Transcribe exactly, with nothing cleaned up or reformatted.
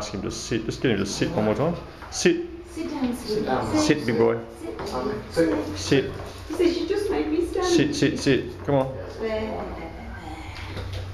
Ask him to sit. Just get him to sit one more time. Sit. Sit down, sit down. Sit, big boy. Sit. Sit. He says, you just made me stand. Sit, sit, sit. Come on. There.